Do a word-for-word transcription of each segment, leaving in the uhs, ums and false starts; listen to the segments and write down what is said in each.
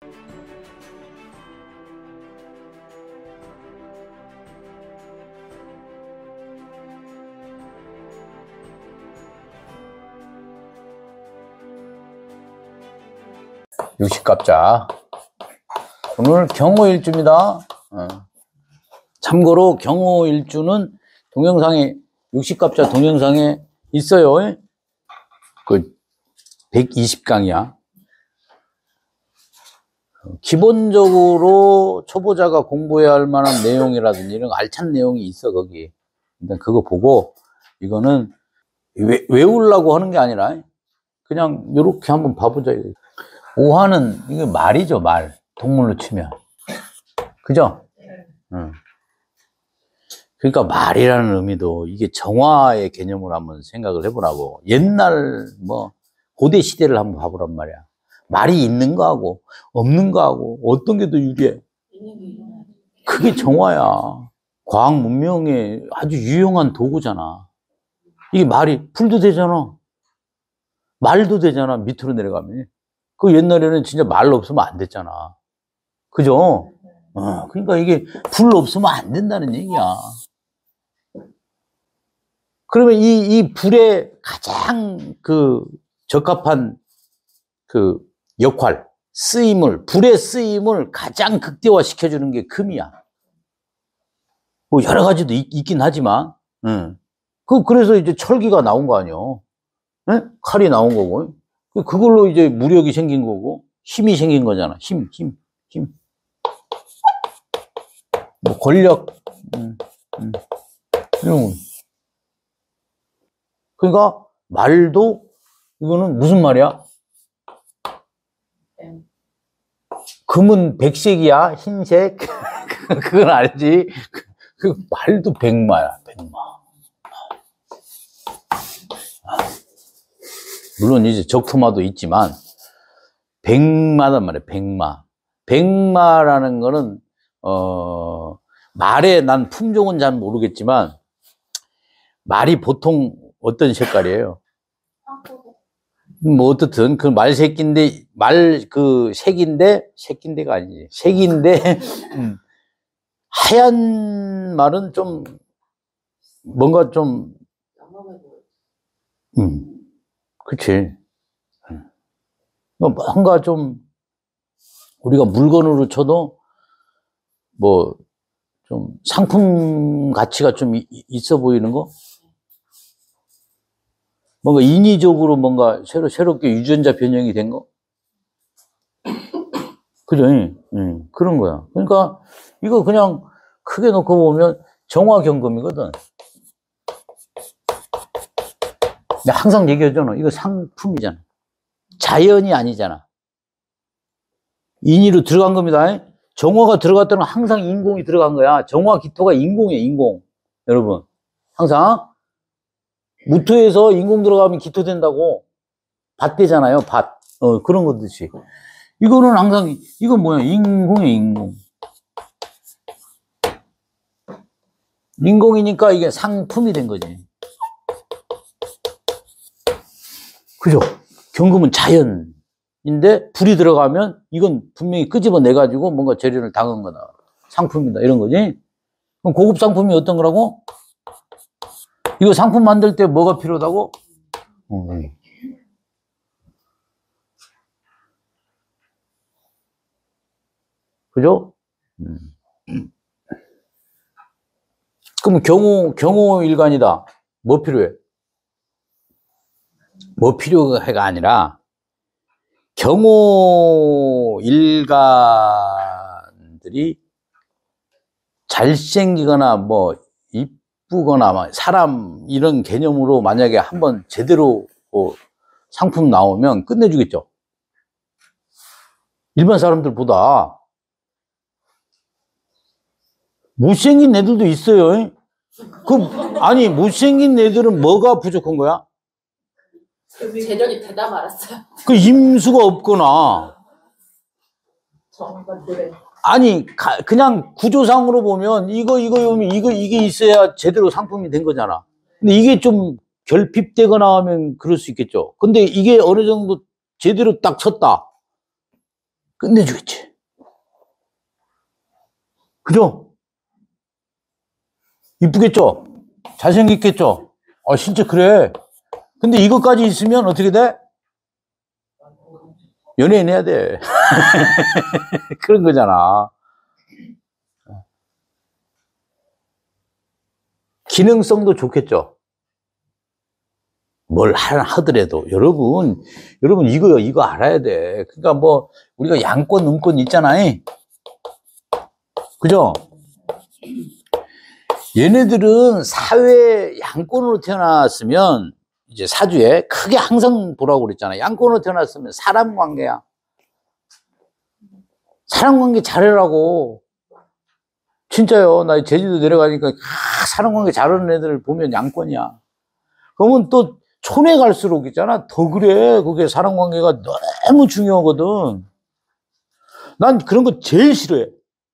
육십갑자. 오늘 경호일주입니다. 어. 참고로 경호일주는 동영상에, 육십갑자 동영상에 있어요. 그 백이십 강이야. 기본적으로 초보자가 공부해야 할 만한 내용이라든지 이런 알찬 내용이 있어, 거기. 일단 그거 보고, 이거는 외, 외우려고 하는 게 아니라, 그냥 이렇게 한번 봐보자. 오화는, 이게 말이죠, 말. 동물로 치면. 그죠? 응. 그러니까 말이라는 의미도 이게 정화의 개념으로 한번 생각을 해보라고. 옛날, 뭐, 고대 시대를 한번 봐보란 말이야. 말이 있는 거하고, 없는 거하고, 어떤 게 더 유리해? 그게 정화야. 과학 문명의 아주 유용한 도구잖아. 이게 말이, 불도 되잖아. 말도 되잖아, 밑으로 내려가면. 그 옛날에는 진짜 말 없으면 안 됐잖아. 그죠? 어, 그러니까 이게 불 없으면 안 된다는 얘기야. 그러면 이, 이 불에 가장 그 적합한 그 역할, 쓰임을, 불의 쓰임을 가장 극대화 시켜주는 게 금이야. 뭐 여러 가지도 있, 있긴 하지만, 응. 그, 그래서 이제 철기가 나온 거 아니에요. 응? 칼이 나온 거고. 그걸로 이제 무력이 생긴 거고, 힘이 생긴 거잖아. 힘, 힘, 힘. 뭐 권력, 음, 음. 이런 거. 그러니까 말도 이거는 무슨 말이야? 금은 백색이야, 흰색. 그건 알지. 그 말도 백마야, 백마. 물론 이제 적토마도 있지만 백마단 말이야, 백마. 백마라는 거는 어 말의 난 품종은 잘 모르겠지만 말이 보통 어떤 색깔이에요? 뭐 어떻든 그 말 새끼인데 말 그 색인데 새끼인데가 아니지 색인데 음, 하얀 말은 좀 뭔가 좀 음. 그치. 뭔가 좀, 우리가 물건으로 쳐도, 뭐, 좀, 상품 가치가 좀 있어 보이는 거? 뭔가 인위적으로 뭔가 새로, 새롭게 유전자 변형이 된 거? 그죠? 응, 응, 그런 거야. 그러니까, 이거 그냥 크게 놓고 보면 정화경금이거든. 항상 얘기하잖아. 이거 상품이잖아. 자연이 아니잖아. 인위로 들어간 겁니다. 정화가 들어갔다는 건 항상 인공이 들어간 거야. 정화 기토가 인공이에요, 인공. 여러분. 항상. 무토에서 인공 들어가면 기토 된다고. 밭 되잖아요, 밭. 어, 그런 거듯이. 이거는 항상, 이건 뭐야? 인공이에요, 인공. 인공이니까 이게 상품이 된 거지. 그죠? 경금은 자연인데 불이 들어가면 이건 분명히 끄집어내가지고 뭔가 재련을 당한 거다. 상품이다. 이런 거지. 그럼 고급 상품이 어떤 거라고? 이거 상품 만들 때 뭐가 필요하다고? 음. 그죠? 음. 그럼 경호, 경호일관이다. 뭐 필요해? 뭐 필요해가 아니라 경호 일관들이 잘생기거나 뭐 이쁘거나 사람 이런 개념으로 만약에 한번 제대로 뭐 상품 나오면 끝내주겠죠. 일반 사람들보다 못생긴 애들도 있어요. 그 아니 못생긴 애들은 뭐가 부족한 거야? 재력이 되다 말았어요. 그 임수가 없거나. 아니 가, 그냥 구조상으로 보면 이거 이거 이거 이게 있어야 제대로 상품이 된 거잖아. 근데 이게 좀 결핍되거나 하면 그럴 수 있겠죠. 근데 이게 어느 정도 제대로 딱 쳤다. 끝내주겠지. 그죠? 이쁘겠죠? 잘생겼겠죠? 아, 진짜 그래. 근데 이것까지 있으면 어떻게 돼? 연예인 해야 돼. 그런 거잖아. 기능성도 좋겠죠? 뭘 하더라도. 여러분, 여러분, 이거요, 이거 알아야 돼. 그러니까 뭐, 우리가 양권, 음권 있잖아요. 그죠? 얘네들은 사회 양권으로 태어났으면, 이제 사주에 크게 항상 보라고 그랬잖아. 양권으로 태어났으면 사람 관계야. 사람 관계 잘해라고. 진짜요. 나 제주도 내려가니까, 아, 사람 관계 잘하는 애들 보면 양권이야. 그러면 또 촌에 갈수록 있잖아. 더 그래. 그게 사람 관계가 너무 중요하거든. 난 그런 거 제일 싫어해.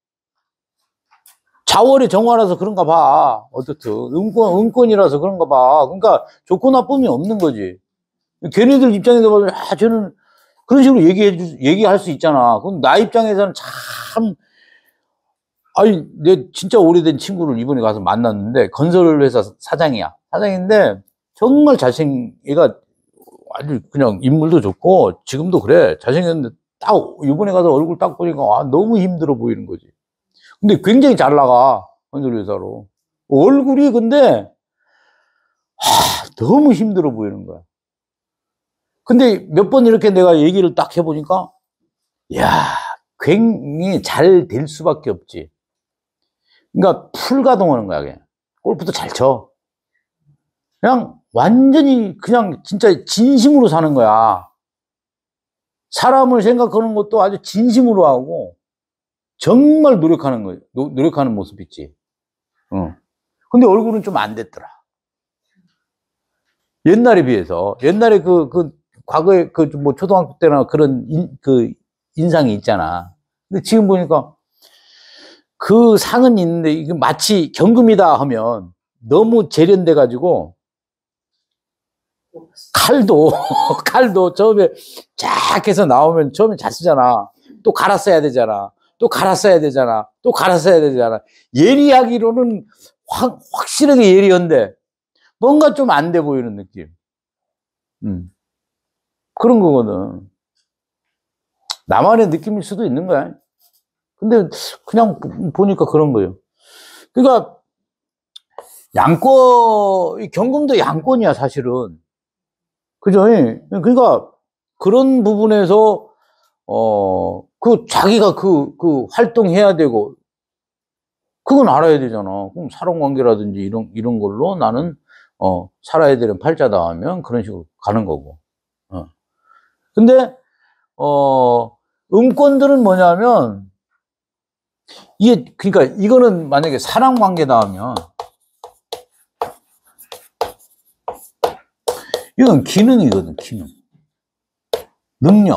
자월이 정화라서 그런가 봐. 어떻든. 음권, 음권이라서 그런가 봐. 그러니까 좋고 나쁨이 없는 거지. 걔네들 입장에서 보면, 아, 쟤는 그런 식으로 얘기해 주, 얘기할 수 있잖아. 그럼 나 입장에서는 참, 아니, 내 진짜 오래된 친구를 이번에 가서 만났는데, 건설회사 사장이야. 사장인데, 정말 잘생, 얘가 아주 그냥 인물도 좋고, 지금도 그래. 잘생겼는데, 딱, 이번에 가서 얼굴 딱 보니까, 아, 너무 힘들어 보이는 거지. 근데 굉장히 잘 나가, 건설회사로. 얼굴이 근데, 하, 너무 힘들어 보이는 거야. 근데 몇 번 이렇게 내가 얘기를 딱 해보니까, 야, 굉장히 잘 될 수밖에 없지. 그러니까 풀가동하는 거야, 그냥. 골프도 잘 쳐. 그냥 완전히 그냥 진짜 진심으로 사는 거야. 사람을 생각하는 것도 아주 진심으로 하고, 정말 노력하는 거예요. 노, 노력하는 모습 있지. 어. 근데 얼굴은 좀 안 됐더라. 옛날에 비해서. 옛날에 그, 그, 과거에 그, 뭐, 초등학교 때나 그런 인, 그, 인상이 있잖아. 근데 지금 보니까 그 상은 있는데, 이게 마치 경금이다 하면 너무 재련돼가지고, 칼도, 칼도 처음에 쫙 해서 나오면 처음에 잘 쓰잖아. 또 갈아 써야 되잖아. 또 갈아 써야 되잖아. 또 갈아 써야 되잖아. 예리하기로는 확, 확실하게 예리한데, 뭔가 좀 안 돼 보이는 느낌. 음. 그런 거거든. 나만의 느낌일 수도 있는 거야. 근데 그냥 보니까 그런 거예요. 그러니까 양권, 경금도 양권이야, 사실은. 그죠? 그러니까 그런 부분에서 어, 그 자기가 그, 그 활동해야 되고, 그건 알아야 되잖아. 그럼 사람 관계라든지 이런, 이런 걸로 나는, 어, 살아야 되는 팔자다 하면 그런 식으로 가는 거고. 어. 근데, 어, 음권들은 뭐냐면, 이게, 그러니까 이거는 만약에 사람 관계다 하면, 이건 기능이거든, 기능. 능력.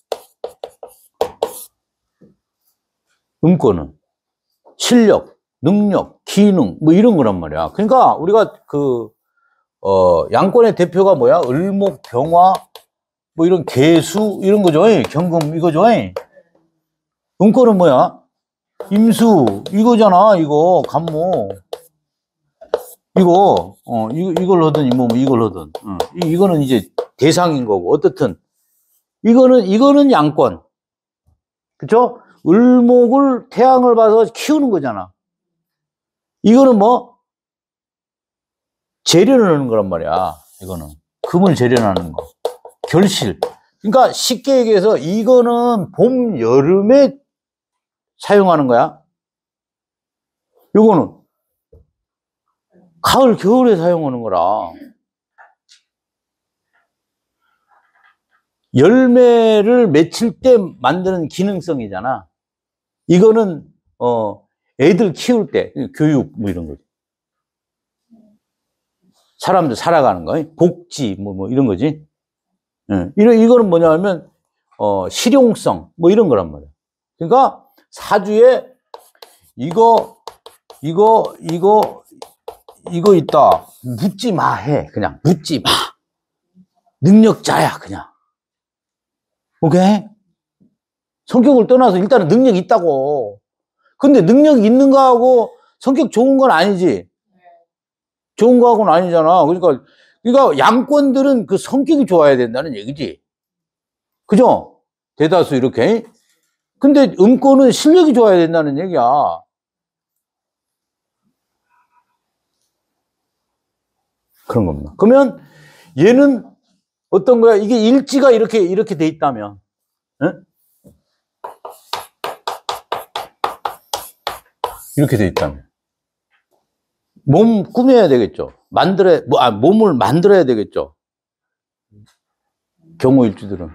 음권은. 실력, 능력, 기능, 뭐 이런 거란 말이야. 그러니까 우리가 그, 어, 양권의 대표가 뭐야? 을목, 병화, 뭐 이런 개수, 이런 거죠. 경금, 이거죠. 음권은 뭐야? 임수, 이거잖아, 이거, 간목. 이거, 어, 이거, 이걸 하든, 뭐, 이걸 하든. 어, 이거는 이제 대상인 거고. 어떻든. 이거는, 이거는 양권. 그쵸? 을목을, 태양을 봐서 키우는 거잖아. 이거는 뭐? 재련하는 거란 말이야. 이거는. 금을 재련하는 거. 결실. 그러니까 쉽게 얘기해서 이거는 봄, 여름에 사용하는 거야. 이거는 가을, 겨울에 사용하는 거라. 열매를 맺힐 때 만드는 기능성이잖아. 이거는, 어, 애들 키울 때, 교육, 뭐 이런 거지. 사람들 살아가는 거, 복지, 뭐, 뭐, 이런 거지. 예. 이런, 이거는 뭐냐 하면, 어, 실용성, 뭐 이런 거란 말이야. 그러니까 사주에 이거, 이거, 이거, 이거 있다. 묻지 마, 해. 그냥 묻지 마. 능력자야, 그냥. 오케이? 성격을 떠나서 일단은 능력이 있다고. 근데 능력이 있는 거하고 성격 좋은 건 아니지. 좋은 거하고는 아니잖아. 그러니까, 그러니까 양권들은 그 성격이 좋아야 된다는 얘기지. 그죠? 대다수 이렇게. 근데 음권은 실력이 좋아야 된다는 얘기야. 그런 겁니다. 그러면 얘는 어떤 거야? 이게 일지가 이렇게, 이렇게 돼 있다면. 응? 이렇게 돼 있다면. 몸 꾸며야 되겠죠. 만들어야, 뭐, 아, 몸을 만들어야 되겠죠. 경호일주들은.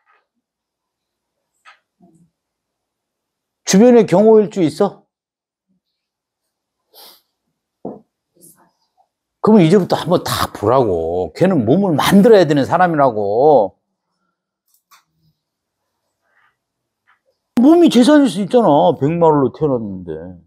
주변에 경호일주 있어? 그러면 이제부터 한번 다 보라고. 걔는 몸을 만들어야 되는 사람이라고. 몸이 재산일 수 있잖아. 백마을로 태어났는데.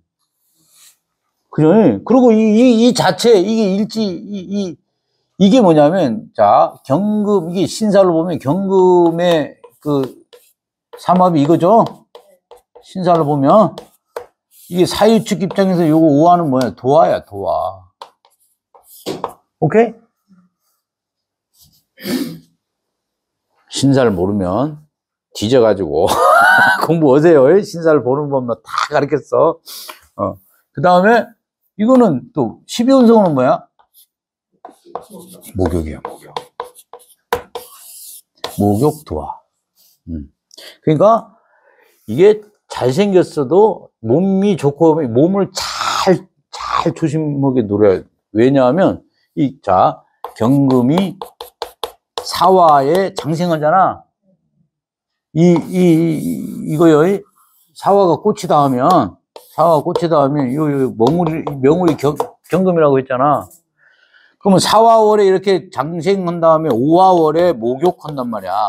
그죠? 그리고 이, 이, 이 자체, 이게 일지, 이, 이, 이게 뭐냐면, 자, 경금, 이게 신사로 보면 경금의 그 삼합이 이거죠? 신사를 보면, 이게 사유축 입장에서 요거 오화는 뭐야? 도화야, 도화. 오케이? 신사를 모르면 뒤져가지고 공부하세요. 신사를 보는 법만 다 가르쳤어. 어. 그 다음에 이거는 또 십이운성은 뭐야? 목욕이야, 목욕. 목욕 도화. 음. 그러니까 이게 잘생겼어도 몸이 좋고 몸을 잘, 잘 조심하게 노려야 돼. 왜냐하면 이, 자, 경금이 사화에 장생하잖아. 이, 이, 이거요. 사화가 꽃이 닿으면, 사화가 꽃이 닿으면, 요, 요, 명울이, 명울이 경, 경금이라고 했잖아. 그러면 사화월에 이렇게 장생한 다음에 오화월에 목욕한단 말이야.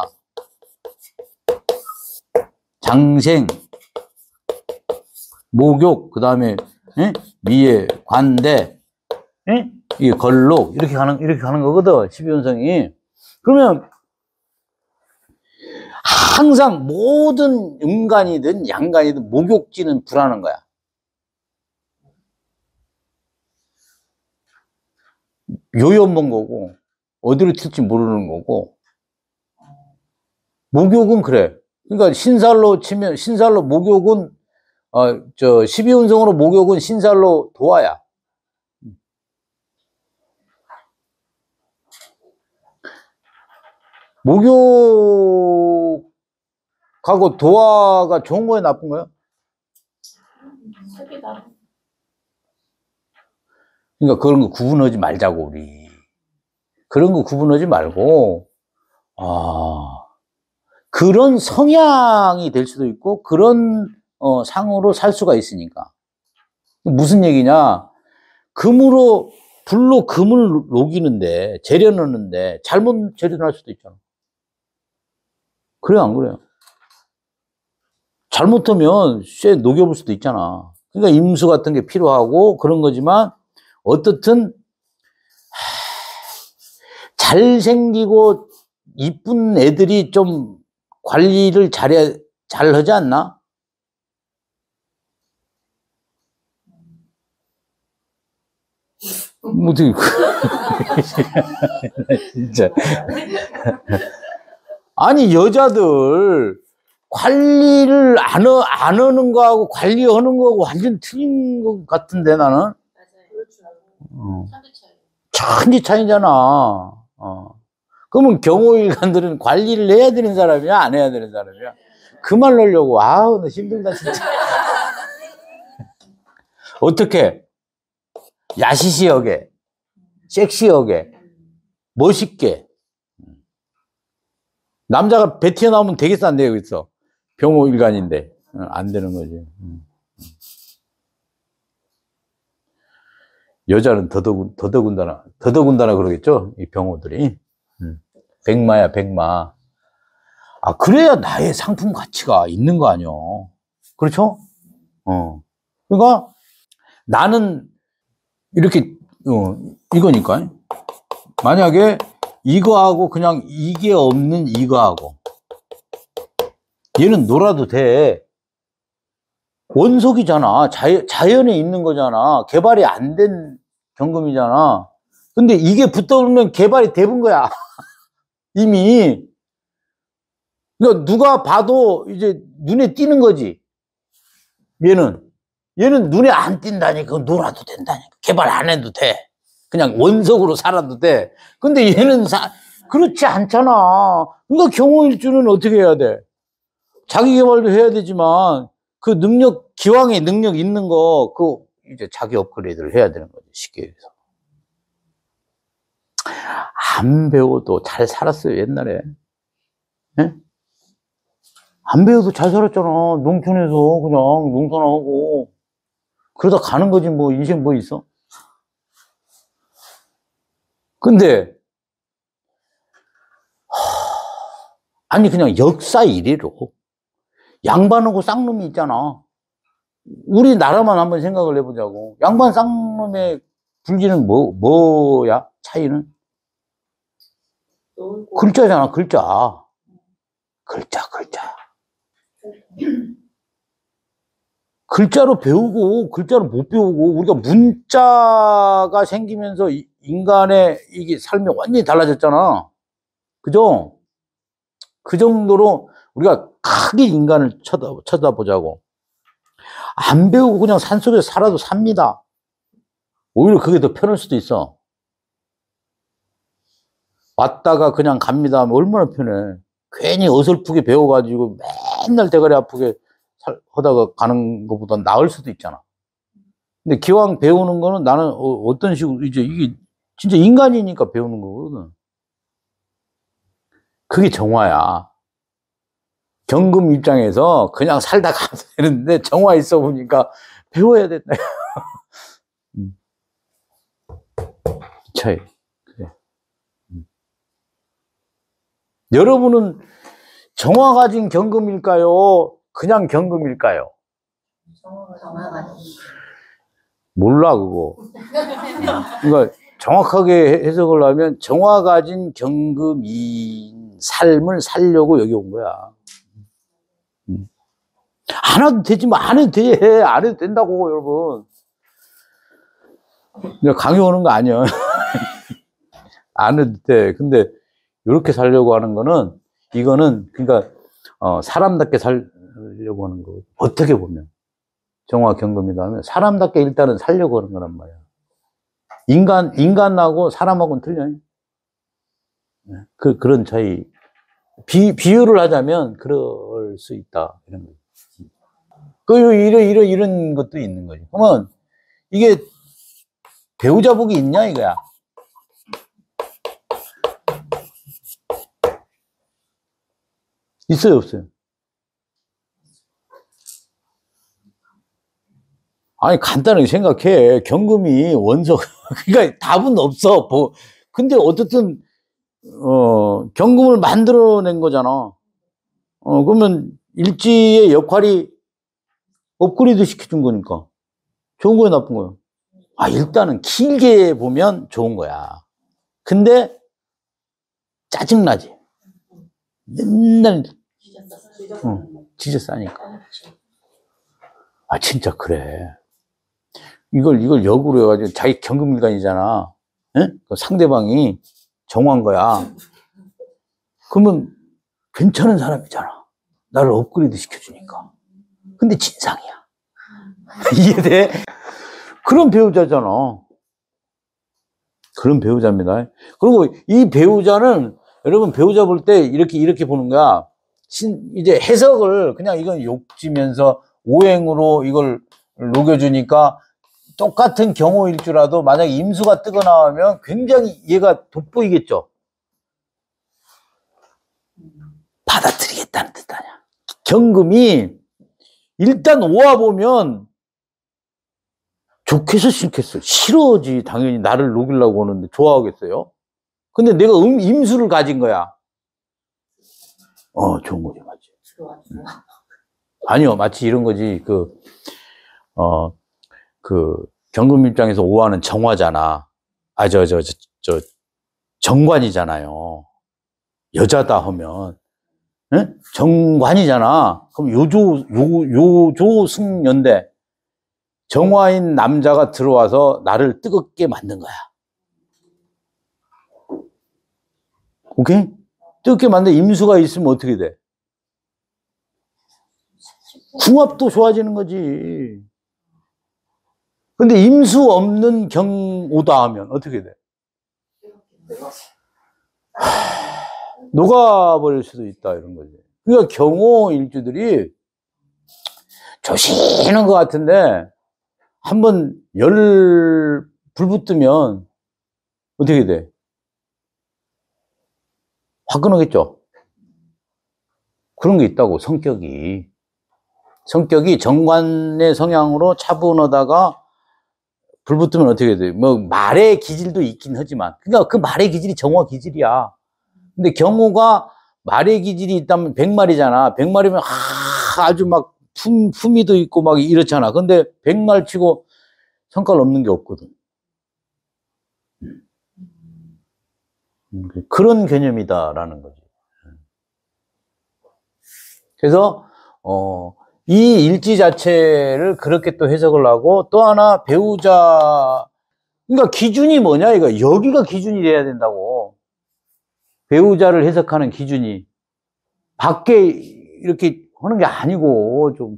장생, 목욕, 그 다음에, 미에, 관대, 예? 이게 걸록, 이렇게 가는, 이렇게 가는 거거든, 십이운성이. 그러면, 항상 모든 음간이든 양간이든 목욕지는 불하는 거야. 요염본 거고, 어디로 튈지 모르는 거고. 목욕은 그래. 그러니까 신살로 치면, 신살로 목욕은, 어, 저, 십이운성으로 목욕은 신살로 도화야. 목욕하고 도화가 좋은 거야, 나쁜 거야? 사기다. 그러니까 그런 거 구분하지 말자고, 우리. 그런 거 구분하지 말고, 아, 그런 성향이 될 수도 있고, 그런, 어, 상으로 살 수가 있으니까. 무슨 얘기냐? 금으로, 불로 금을 녹이는데, 재려놓는데, 잘못 재려놓을 수도 있잖아. 그래요, 안 그래요? 잘못하면 쇠 녹여볼 수도 있잖아. 그러니까 임수 같은 게 필요하고 그런 거지만 어떻든 잘생기고 이쁜 애들이 좀 관리를 잘해, 잘 하지 않나? 어떻게 진짜 아니 여자들 관리를 안, 하, 안 하는 거하고 관리하는 거하고 완전 틀린 것 같은데 나는. 맞아요. 어. 천지 차이. 천지 차이잖아. 어. 그러면 경호일관들은 관리를 해야 되는 사람이야, 안 해야 되는 사람이야? 그 말 넣으려고 아우 나 힘들다 진짜. 어떻게 야시시하게, 섹시하게, 멋있게. 남자가 배 튀어나오면 되게 싼데 여기서 병호일관인데 안 되는 거지. 여자는 더더군, 더더군다나, 더더군다나 그러겠죠? 이 병호들이. 백마야, 백마. 아, 그래야 나의 상품 가치가 있는 거 아니야. 그렇죠? 어. 그러니까 나는 이렇게, 어, 이거니까. 만약에 이거하고 그냥 이게 없는 이거하고 얘는 놀아도 돼. 원속이잖아. 자연, 자연에 있는 거잖아. 개발이 안 된 경금이잖아. 근데 이게 붙어오면 개발이 돼본 거야. 이미. 그러니까 누가 봐도 이제 눈에 띄는 거지. 얘는. 얘는 눈에 안 띈다니까. 놀아도 된다니까. 개발 안 해도 돼. 그냥 원석으로 살아도 돼. 근데 얘는 사, 그렇지 않잖아. 그러니까 경호일주는 어떻게 해야 돼? 자기 개발도 해야 되지만 그 능력, 기왕에 능력 있는 거, 그 이제 자기 업그레이드를 해야 되는 거지. 쉽게 얘기해서. 안 배워도 잘 살았어요, 옛날에. 네? 안 배워도 잘 살았잖아. 농촌에서 그냥 농사나고. 그러다 가는 거지, 뭐, 인생 뭐 있어? 근데, 아니, 그냥 역사 이래로. 양반하고 쌍놈이 있잖아. 우리나라만 한번 생각을 해보자고. 양반 쌍놈의 불기는 뭐, 뭐야? 차이는? 글자잖아, 글자. 글자, 글자. 글자로 배우고, 글자로 못 배우고, 우리가 문자가 생기면서 인간의 이게 삶이 완전히 달라졌잖아. 그죠? 그 정도로 우리가 크게 인간을 쳐다, 쳐다보자고. 안 배우고 그냥 산속에서 살아도 삽니다. 오히려 그게 더 편할 수도 있어. 왔다가 그냥 갑니다 하면 얼마나 편해. 괜히 어설프게 배워가지고 맨날 대가리 아프게 살, 하다가 가는 것보다 나을 수도 있잖아. 근데 기왕 배우는 거는 나는 어, 어떤 식으로, 이제 이게 진짜 인간이니까 배우는 거거든. 그게 정화야. 경금 입장에서 그냥 살다 가도 되는데 정화 있어 보니까 배워야 된다. 음. 차이. 그래. 음. 여러분은 정화 가진 경금일까요? 그냥 경금일까요? 정화 가진. 몰라, 그거. 그러니까 정확하게 해석을 하면 정화 가진 경금인 삶을 살려고 여기 온 거야. 음. 안 해도 되지만 안 해도 돼. 안 해도 된다고, 여러분. 내가 강의 오는 거 아니야. 안 해도 돼. 근데 이렇게 살려고 하는 거는, 이거는 그러니까 어, 사람답게 살려고 하는 거. 어떻게 보면 정화 경금이다 하면 사람답게 일단은 살려고 하는 거란 말이야. 인간 인간하고 사람하고는 틀려. 그 그런 차이. 비 비유를 하자면 그럴 수 있다 이런 거. 그 이런 이런 이런 것도 있는 거지. 그러면 이게 배우자 복이 있냐 이거야. 있어요, 없어요? 아니, 간단하게 생각해. 경금이 원석. 그러니까 답은 없어. 뭐. 근데 어쨌든, 어, 경금을 만들어낸 거잖아. 어, 그러면 일지의 역할이 업그레이드 시켜준 거니까. 좋은 거야, 나쁜 거야? 아, 일단은 길게 보면 좋은 거야. 근데, 짜증나지. 맨날, 어, 지저싸니까. 아, 진짜 그래. 이걸, 이걸 역으로 해가지고 자기 경금일간이잖아. 예? 그 상대방이 정한 거야. 그러면 괜찮은 사람이잖아. 나를 업그레이드 시켜주니까. 근데 진상이야. 이해돼? 그런 배우자잖아. 그런 배우자입니다. 그리고 이 배우자는 여러분 배우자 볼 때 이렇게 이렇게 보는 거야. 신, 이제 해석을 그냥 이건 욕지면서 오행으로 이걸 녹여주니까 똑같은 경우일주라도 만약에 임수가 뜨거 나오면 굉장히 얘가 돋보이겠죠. 받아들이겠다는 뜻 아니야. 경금이 일단 오와 보면 좋겠어 싫겠어? 싫어지. 당연히 나를 녹이려고 하는데 좋아하겠어요? 근데 내가 음, 임수를 가진 거야. 어, 좋은 거지, 맞지? 아니요, 마치 이런 거지. 그, 어, 그, 경금 입장에서 오화는 정화잖아. 아, 저, 저, 저, 저, 정관이잖아요. 여자다 하면. 예? 정관이잖아. 그럼 요조, 요, 요조승연대. 정화인 남자가 들어와서 나를 뜨겁게 만든 거야. 오케이? 뜨겁게 만든 임수가 있으면 어떻게 돼? 궁합도 좋아지는 거지. 근데 임수 없는 경오다 하면 어떻게 돼? 하, 녹아버릴 수도 있다, 이런 거지. 그러니까 경오 일주들이 조시는 것 같은데, 한번 열, 불 붙으면 어떻게 돼? 확 끊어겠죠? 그런 게 있다고, 성격이. 성격이 정관의 성향으로 차분하다가 불 붙으면 어떻게 돼? 뭐, 말의 기질도 있긴 하지만. 그러니까 그 말의 기질이 정화 기질이야. 근데 경우가 말의 기질이 있다면 백말이잖아. 백말이면 아, 아주 막 품, 품위도 있고 막 이렇잖아. 근데 백말 치고 성깔 없는 게 없거든. 그런 개념이다라는 거지. 그래서, 어, 이 일지 자체를 그렇게 또 해석을 하고, 또 하나 배우자, 그러니까 기준이 뭐냐, 이거. 여기가 기준이 돼야 된다고. 배우자를 해석하는 기준이. 밖에 이렇게 하는 게 아니고, 좀.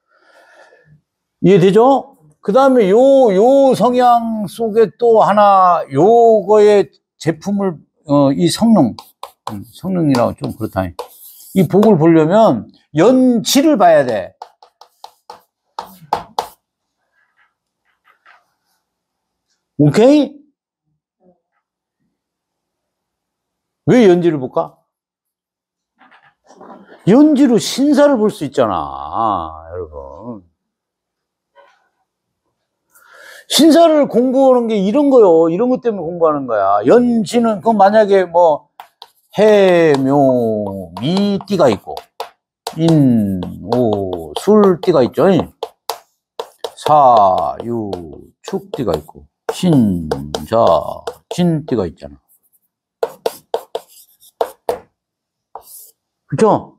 이해되죠? 그 다음에 요, 요 성향 속에 또 하나, 요거의 제품을, 어, 이 성능, 음, 성능이라고 좀 그렇다. 이 복을 보려면 연지를 봐야 돼. 오케이? 왜 연지를 볼까? 연지로 신사를 볼 수 있잖아, 여러분. 신사를 공부하는 게 이런 거요. 이런 것 때문에 공부하는 거야. 연지는, 그 만약에 뭐, 해, 묘, 미, 띠가 있고, 인, 오, 술, 띠가 있죠. 사, 유, 축, 띠가 있고, 신, 자, 진, 띠가 있잖아. 그죠?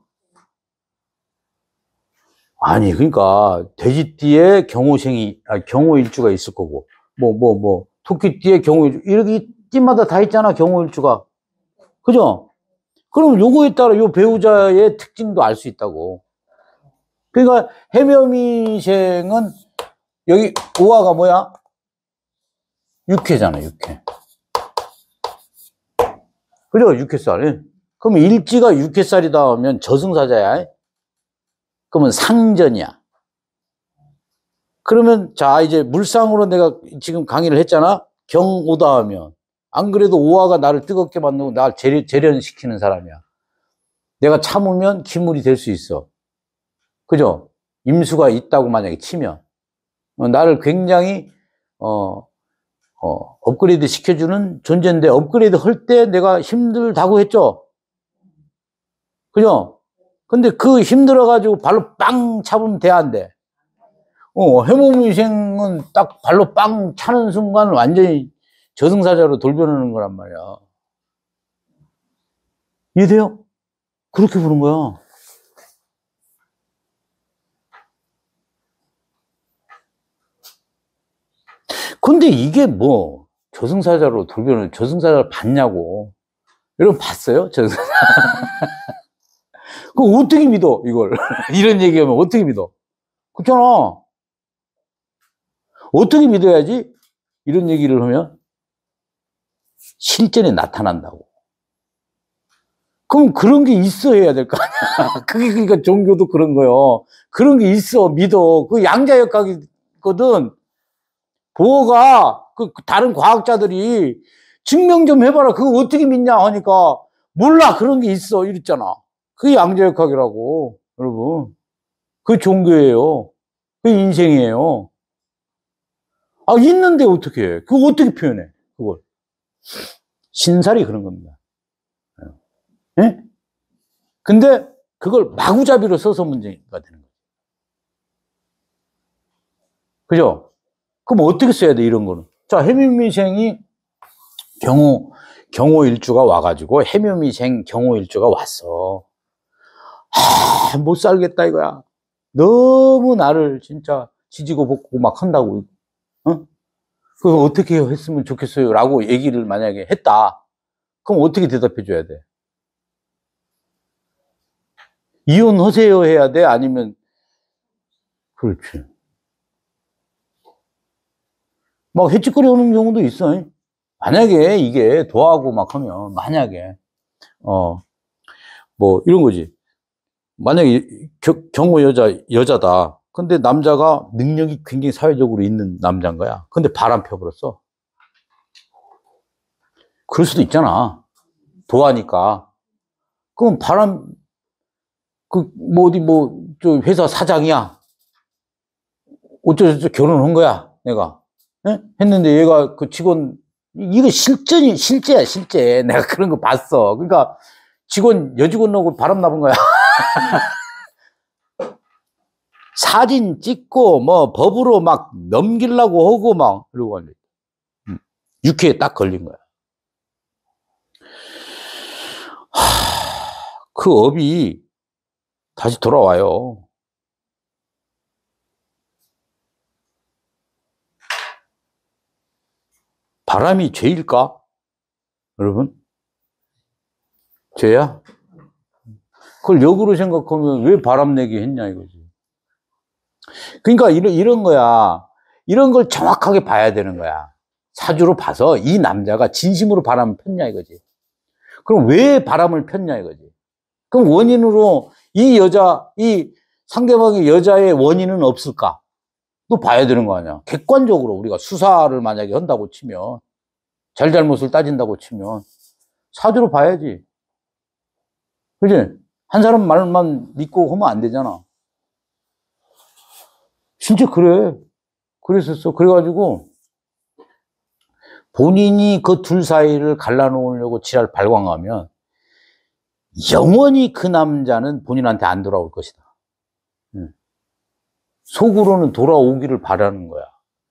아니, 그러니까, 돼지띠에 경호생이, 아, 경호일주가 있을 거고, 뭐, 뭐, 뭐, 토끼띠에 경호일주, 이렇게 띠마다 다 있잖아, 경호일주가. 그죠? 그럼 요거에 따라 요 배우자의 특징도 알 수 있다고. 그러니까 해묘미생은 여기 오화가 뭐야? 육회잖아, 육회. 그죠? 육회살. 그러면 일지가 육회살이다 하면 저승사자야. 그러면 상전이야. 그러면 자, 이제 물상으로 내가 지금 강의를 했잖아. 경오다 하면 안 그래도 오화가 나를 뜨겁게 만들고 나를 재련시키는 사람이야. 내가 참으면 기물이 될 수 있어. 그죠? 임수가 있다고 만약에 치면 어, 나를 굉장히 어, 어, 업그레이드 시켜주는 존재인데 업그레이드 할 때 내가 힘들다고 했죠? 그죠? 근데 그 힘들어가지고 발로 빵 차면 돼, 안 돼? 어, 해모미생은 딱 발로 빵 차는 순간 완전히 저승사자로 돌변하는 거란 말이야. 이해돼요? 그렇게 보는 거야. 근데 이게 뭐, 저승사자로 돌변을, 저승사자를 봤냐고. 여러분 봤어요? 저승사자. 그거 어떻게 믿어, 이걸. 이런 얘기하면 어떻게 믿어? 그렇잖아. 어떻게 믿어야지? 이런 얘기를 하면 실전에 나타난다고. 그럼 그런 게 있어야 될 거 아니야. 그게 그러니까 종교도 그런 거요. 그런 게 있어, 믿어. 그 양자역학이거든. 보호가 그 다른 과학자들이 증명 좀 해봐라. 그거 어떻게 믿냐 하니까 몰라. 그런 게 있어. 이랬잖아. 그게 양자역학이라고, 여러분. 그게 종교예요. 그게 인생이에요. 아, 있는데 어떻게 해? 그거 어떻게 표현해? 그걸. 신살이 그런 겁니다. 예? 근데 그걸 마구잡이로 써서 문제가 되는 거예요. 그죠? 그럼 어떻게 써야 돼, 이런 거는? 자, 해묘미생이 경호, 경호일주가 와가지고 해묘미생 경호일주가 왔어. 아, 못 살겠다 이거야. 너무 나를 진짜 지지고 볶고 막 한다고. 어? 그거 어떻게 했으면 좋겠어요? 라고 얘기를 만약에 했다. 그럼 어떻게 대답해 줘야 돼? 이혼하세요 해야 돼? 아니면, 그렇지. 막 헷짓거리 오는 경우도 있어. 만약에 이게 도하고 막 하면, 만약에, 어, 뭐, 이런 거지. 만약에 겨, 경호 여자, 여자다. 근데 남자가 능력이 굉장히 사회적으로 있는 남자인 거야. 근데 바람 펴버렸어. 그럴 수도 있잖아. 도하니까. 그럼 바람, 그, 뭐, 어디, 뭐, 저 회사 사장이야. 어쩌저쩌 결혼한 거야, 내가. 예? 했는데 얘가 그 직원, 이거 실전이, 실제야, 실제. 내가 그런 거 봤어. 그러니까 직원, 여직원 놓고 바람 나본 거야. 사진 찍고, 뭐, 법으로 막 넘기려고 하고 막, 이러고 앉아. 육회에 딱 걸린 거야. 하, 그 업이 다시 돌아와요. 바람이 죄일까? 여러분? 죄야? 그걸 역으로 생각하면 왜 바람 내게 했냐 이거지. 그러니까 이런, 이런 거야. 이런 걸 정확하게 봐야 되는 거야. 사주로 봐서 이 남자가 진심으로 바람을 폈냐 이거지. 그럼 왜 바람을 폈냐 이거지. 그럼 원인으로 이 여자, 이 상대방의 여자의 원인은 없을까? 또 봐야 되는 거 아니야. 객관적으로 우리가 수사를 만약에 한다고 치면, 잘잘못을 따진다고 치면, 사주로 봐야지. 그지? 한 사람 말만 믿고 하면 안 되잖아. 진짜 그래. 그랬었어. 그래가지고, 본인이 그 둘 사이를 갈라놓으려고 지랄 발광하면, 영원히 그 남자는 본인한테 안 돌아올 것이다. 속으로는 돌아오기를 바라는 거야.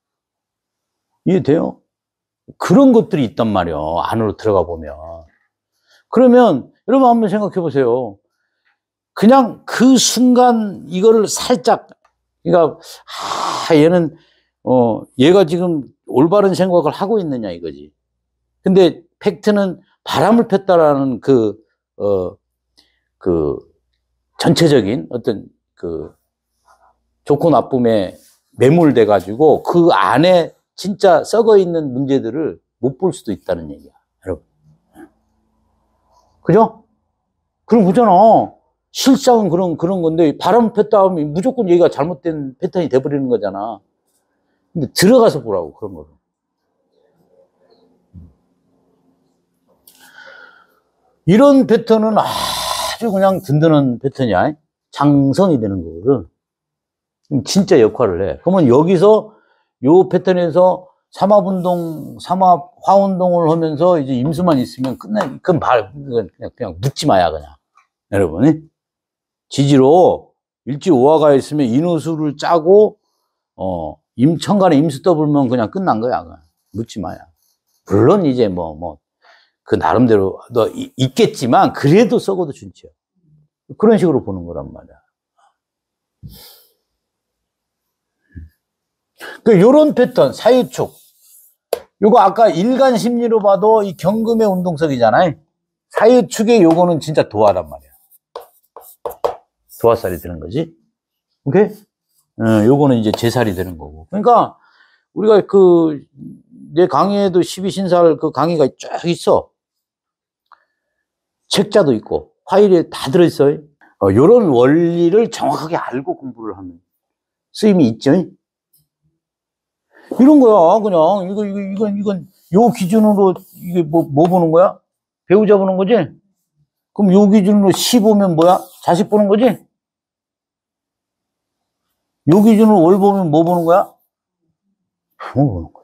이해돼요? 그런 것들이 있단 말이야. 안으로 들어가 보면. 그러면 여러분 한번 생각해 보세요. 그냥 그 순간 이거를 살짝, 그러니까 아, 얘는 어 얘가 지금 올바른 생각을 하고 있느냐 이거지. 근데 팩트는 바람을 폈다라는 그 어 그 전체적인 어떤 그 좋고 나쁨에 매몰돼 가지고 그 안에 진짜 썩어 있는 문제들을 못 볼 수도 있다는 얘기야, 여러분. 그죠? 그럼 그잖아. 실상은 그런 그런 건데 바람 폈다 하면 무조건 얘가 잘못된 패턴이 돼버리는 거잖아. 근데 들어가서 보라고 그런 거를. 이런 패턴은 아주 그냥 든든한 패턴이야. 장성이 되는 거거든. 진짜 역할을 해. 그러면 여기서 요 패턴에서 삼합운동, 삼합 화운동을 하면서 이제 임수만 있으면 끝내. 그건 말, 그냥, 그냥 묻지 마야, 그냥. 여러분이. 지지로 일지 오화가 있으면 인호수를 짜고, 어, 임, 천간에 임수 떠불면 그냥 끝난 거야. 그냥. 묻지 마야. 물론 이제 뭐, 뭐, 그 나름대로 너 있겠지만, 그래도 썩어도 준치야. 그런 식으로 보는 거란 말이야. 그, 요런 패턴, 사유축. 요거 아까 일간 심리로 봐도 이 경금의 운동석이잖아요. 사유축의 요거는 진짜 도화란 말이야. 도화살이 되는 거지. 오케이? 어, 요거는 이제 제살이 되는 거고. 그러니까, 우리가 그, 내 강의에도 십이신살 그 강의가 쫙 있어. 책자도 있고, 파일에 다 들어있어요. 어, 요런 원리를 정확하게 알고 공부를 하면 쓰임이 있죠. 이런 거야, 그냥. 이거, 이거, 이건, 이건, 요 기준으로, 이게 뭐, 뭐 보는 거야? 배우자 보는 거지? 그럼 요 기준으로 시 보면 뭐야? 자식 보는 거지? 요 기준으로 월 보면 뭐 보는 거야? 뭐 보는 거야?